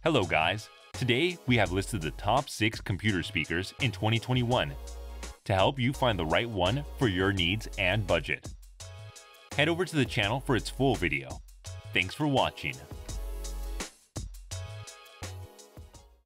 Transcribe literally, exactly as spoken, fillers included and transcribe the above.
Hello guys! Today we have listed the top six computer speakers in twenty twenty-one to help you find the right one for your needs and budget. Head over to the channel for its full video. Thanks for watching.